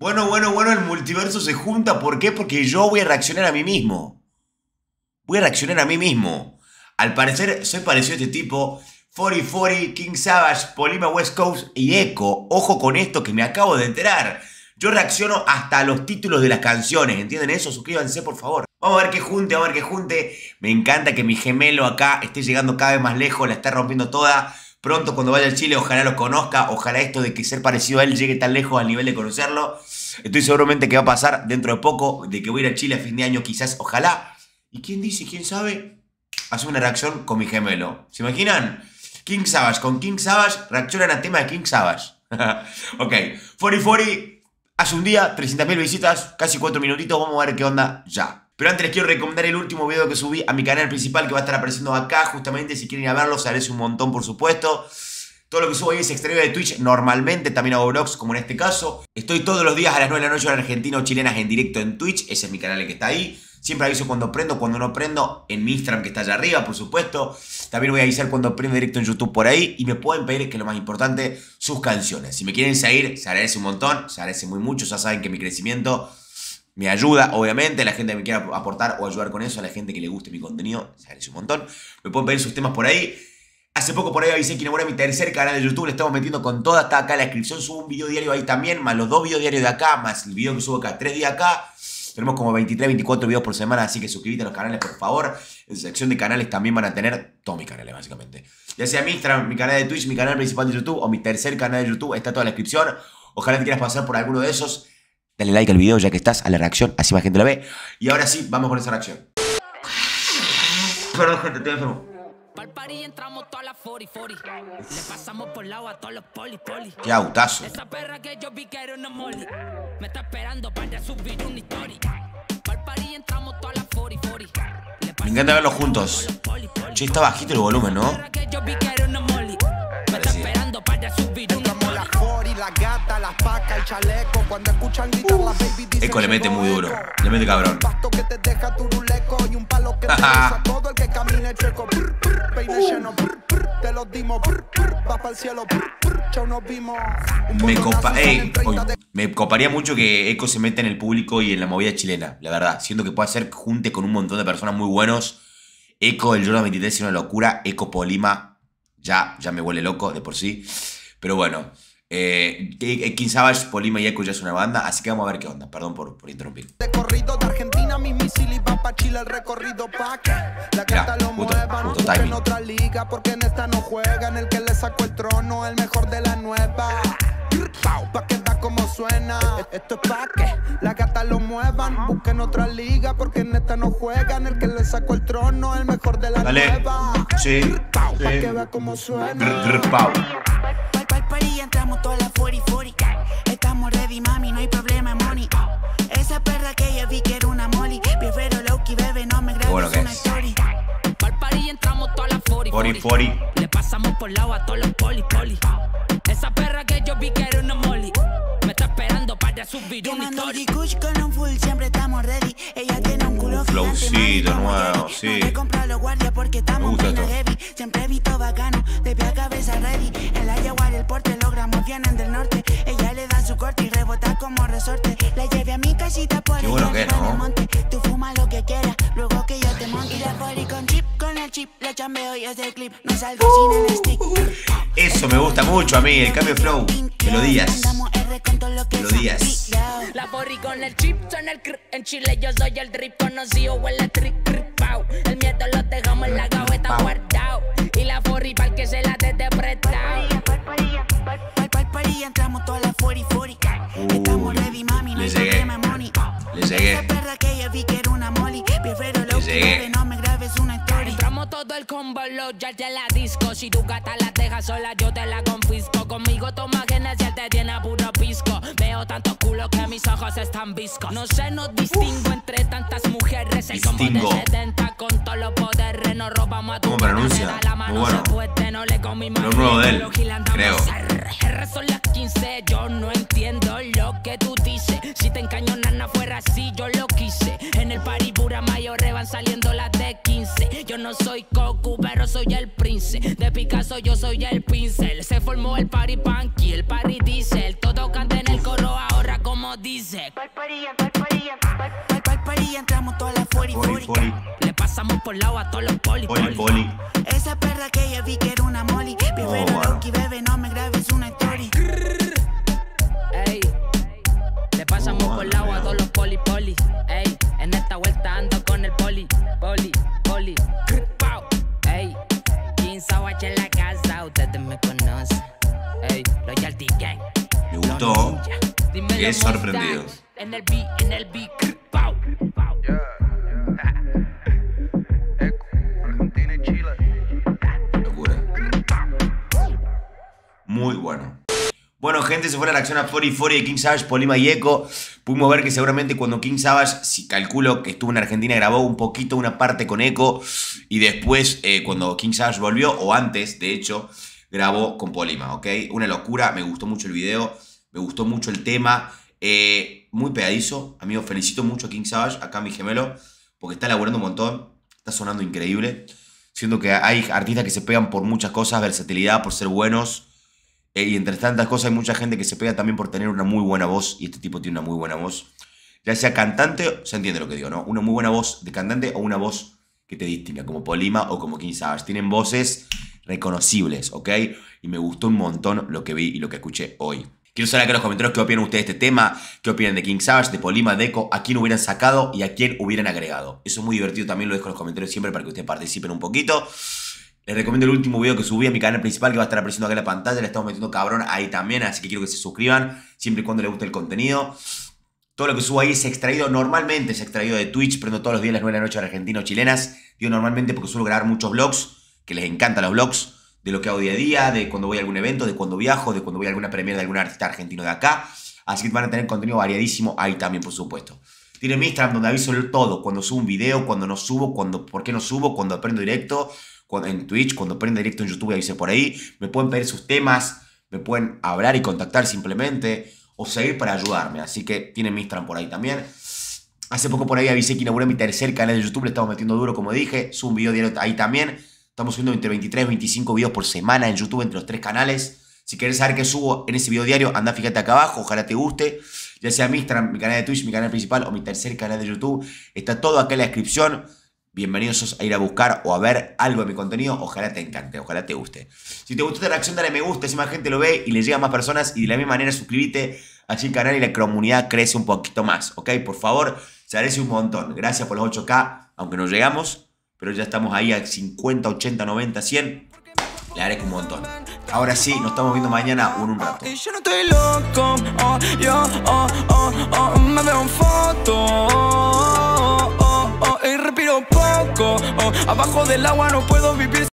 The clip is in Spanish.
Bueno, el multiverso se junta. ¿Por qué? Porque yo voy a reaccionar a mí mismo. Al parecer soy parecido a este tipo. 4040, King Savage, Polima West Coast y Echo. Ojo con esto que me acabo de enterar. Yo reacciono hasta a los títulos de las canciones. ¿Entienden eso? Suscríbanse, por favor. Vamos a ver qué junte, Me encanta que mi gemelo acá esté llegando cada vez más lejos. La está rompiendo toda. Pronto cuando vaya al Chile ojalá lo conozca. Ojalá esto de que ser parecido a él llegue tan lejos al nivel de conocerlo. Estoy seguramente que va a pasar dentro de poco. De que voy a ir a Chile a fin de año quizás, ojalá. ¿Y quién dice? ¿Quién sabe? Hace una reacción con mi gemelo. ¿Se imaginan? King Savage con King Savage reaccionan al tema de King Savage. Ok, 4040 hace un día, 300.000 visitas, casi 4 minutitos, vamos a ver qué onda ya. Pero antes les quiero recomendar el último video que subí a mi canal principal que va a estar apareciendo acá, justamente si quieren ir a verlo, se agradece un montón por supuesto. Todo lo que subo ahí es extraído de Twitch, normalmente también hago vlogs como en este caso. Estoy todos los días a las 9 de la noche en Argentina o chilenas en directo en Twitch, ese es mi canal el que está ahí. Siempre aviso cuando prendo, cuando no prendo, en mi Instagram que está allá arriba, por supuesto. También voy a avisar cuando prendo directo en YouTube por ahí. Y me pueden pedir, que es lo más importante, sus canciones. Si me quieren seguir, se agradece un montón, se agradece muy mucho. Ya saben que mi crecimiento me ayuda, obviamente. A la gente que me quiera aportar o ayudar con eso, a la gente que le guste mi contenido, se agradece un montón. Me pueden pedir sus temas por ahí. Hace poco por ahí avisé que inauguré mi tercer canal de YouTube, le estamos metiendo con toda, está acá en la descripción, subo un video diario ahí también, más los 2 videos diarios de acá, más el video que subo acá 3 días acá. Tenemos como 23, 24 videos por semana, así que suscríbete a los canales, por favor. En sección de canales también van a tener todos mis canales, básicamente. Ya sea mi Instagram, mi canal de Twitch, mi canal principal de YouTube o mi tercer canal de YouTube, está toda en la descripción. Ojalá te quieras pasar por alguno de esos. Dale like al video ya que estás, a la reacción, así más gente la ve. Y ahora sí, vamos con esa reacción. Perdón, gente, estoy enfermo. Pa'l party entramos todas las 40-40. Le pasamos por lado a todos los poli. Qué autazo. Esa perra que yo vi que era una molly. Me está esperando para subir una historia. Pa'l party entramos todas las 40-40. Me encanta verlos juntos. Che, está bajito el volumen, ¿no? Me está esperando para subir una historia. Echo le mete muy duro. Le mete cabrón. Me coparía mucho que Echo se meta en el público y en la movida chilena, la verdad. Siento que puede hacer junte con un montón de personas muy buenos. Echo, el Jordan 23 es una locura. Echo Polima ya me huele loco de por sí. Pero bueno, King Savage, Polima y Echo ya es una banda, así que vamos a ver qué onda. Perdón por interrumpir. Recorrido de Argentina, mis misiles van pa' Chile, el recorrido pa' que la carta lo muevan. En otra liga, porque en esta no juegan. El que le sacó el trono, el mejor de la nueva. Pa' que da como suena. Esto es pa' que la gata lo muevan. Busquen otra liga, porque en esta no juegan. El que le sacó el trono, el mejor de la nueva. Sí. Pa' que vea como suena. Y entramos todas las 40-40. Estamos ready, mami, no hay problema, money. Esa perra que yo vi que era una molly. Prefiero Loki, bebé, no me grabes una story. Pa'l party entramos todas las 40-40. Le pasamos por lado a todos los poli. Esa perra que yo vi que era una molly. Me está esperando para subir una historia. Kush con un full, siempre estamos ready. Ella tiene un culo flowcito nuevo, sí. No comprar los guardias porque estamos en heavy. Siempre he visto bacano, de pie a cabeza ready. En la Jaguar el porte, los gramos vienen del norte. Ella le da su corte y rebota como resorte. La llevé a mi casita por qué bueno que no. Monte. Tú fumas lo que quieras, luego que yo te monte. Y la body con chip, con el chip, le chambeo y ese clip. No salgo sin el stick. Eso me gusta mucho a mí, el cambio de flow. Melodías. Melodías. La borri con el chip, son el cr. En Chile yo soy el drip conocido, huele trick, pau. El miedo lo dejamos en la gaveta guardado. Y la borri pa'l que se la desde prestado. Pa'l party entramos todas las 40-40. Estamos ready, mami, no hay problema, money. Le llegué. Esa perra que yo vi que era una molly. Prefiero lo que no me grabes una historia. Entramos todo el combo, los ya de la disco. Si tu gata la deja sola, yo te la confisco. Conmigo toma Genesis, él te tiene a puro pisco. Veo tanto culo que mis ojos están viscos. No sé, no distingo entre tantas mujeres. El combo de 70 con todos los poderes. Nos robamos a tu. ¿Cómo pronuncia? Muy bueno. Lo nuevo de él, creo. R son las 15, yo no entiendo lo que tú dices. Si te encaño nana fuera así, yo lo quise. En el party pura mayores van saliendo las de 15. Yo no soy Goku, pero soy el prince. De Picasso yo soy el pincel. Se formó el party punky, el party diesel. Todo canta en el coro ahora como como dice. Pal party, entramos todas las 40. Le pasamos por lado a todos los poli. Esa perra que ya vi que era una molly. Primero Loki, bebé, no me grabes una story. Ey, le pasamos por lado a todos los poli. Ey, en esta vuelta ando con el poli. Ey, King Savage en la casa, ustedes me conocen. Ey, Loyalty Gang. Me gustó. Qué sorprendido. En el beat. Argentina y Chile. Locura. Muy bueno. Bueno, gente, se fue la reacción a 4040 de King Savage, Polima y Eco. Pudimos ver que seguramente cuando King Savage, si calculo que estuvo en Argentina, grabó un poquito una parte con Eco. Y después, cuando King Savage volvió, o antes, de hecho, grabó con Polima, ¿ok? Una locura, me gustó mucho el video, me gustó mucho el tema. Muy pegadizo, amigo, felicito mucho a King Savage, acá mi gemelo, porque está laburando un montón, está sonando increíble. Siento que hay artistas que se pegan por muchas cosas, versatilidad, por ser buenos. Y entre tantas cosas hay mucha gente que se pega también por tener una muy buena voz. Y este tipo tiene una muy buena voz. Ya sea cantante, se entiende lo que digo, ¿no? Una muy buena voz de cantante o una voz que te distinga, como Polima o como King Savage. Tienen voces reconocibles, ¿ok? Y me gustó un montón lo que vi y lo que escuché hoy. Quiero saber acá en los comentarios qué opinan ustedes de este tema, qué opinan de King Savage, de Polima, de Eco, a quién hubieran sacado y a quién hubieran agregado. Eso es muy divertido, también lo dejo en los comentarios siempre para que ustedes participen un poquito. Les recomiendo el último video que subí a mi canal principal que va a estar apareciendo acá en la pantalla. Le estamos metiendo cabrón ahí también, así que quiero que se suscriban siempre y cuando les guste el contenido. Todo lo que subo ahí es extraído, normalmente es extraído de Twitch. Prendo todos los días a las 9 de la noche de Argentina o chilenas. Digo normalmente porque suelo grabar muchos vlogs, que les encantan los vlogs, de lo que hago día a día, de cuando voy a algún evento, de cuando viajo, de cuando voy a alguna premiere de algún artista argentino de acá. Así que van a tener contenido variadísimo ahí también, por supuesto. Tienen mi Instagram donde aviso todo, cuando subo un video, cuando no subo, por qué no subo, cuando prendo directo, en Twitch, cuando prendo directo en YouTube aviso por ahí. Me pueden pedir sus temas, me pueden hablar y contactar simplemente, o seguir para ayudarme. Así que tienen mi Instagram por ahí también. Hace poco por ahí avisé que inauguré mi tercer canal de YouTube, le estamos metiendo duro como dije, subo un video diario ahí también. Estamos subiendo entre 23 y 25 videos por semana en YouTube entre los 3 canales. Si querés saber qué subo en ese video diario, anda, fíjate acá abajo, ojalá te guste. Ya sea mi Instagram, mi canal de Twitch, mi canal principal o mi tercer canal de YouTube. Está todo acá en la descripción. Bienvenidos a ir a buscar o a ver algo de mi contenido. Ojalá te encante, ojalá te guste. Si te gustó esta reacción, dale me gusta, así más gente lo ve y le llega a más personas. Y de la misma manera suscríbete así el canal y la comunidad crece un poquito más. ¿Ok? Por favor, se agradece un montón. Gracias por los 8K, aunque no llegamos. Pero ya estamos ahí a 50, 80, 90, 100. Le agradezco un montón. Ahora sí, nos estamos viendo mañana o en un rato. Yo no estoy loco, me veo en foto, y respiro poco, abajo del agua no puedo vivir.